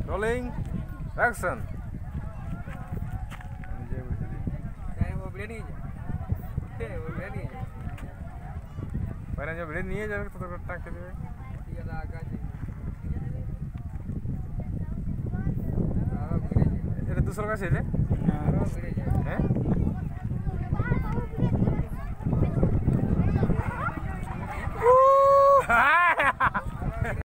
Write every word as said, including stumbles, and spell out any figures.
Rolling action. वो video नहीं है, वो वीडियो नहीं है। पर जो वीडियो नहीं है जब तो करता के लिए ये लागा जी। ये दूसरा का से है? ना वीडियो है। हैं?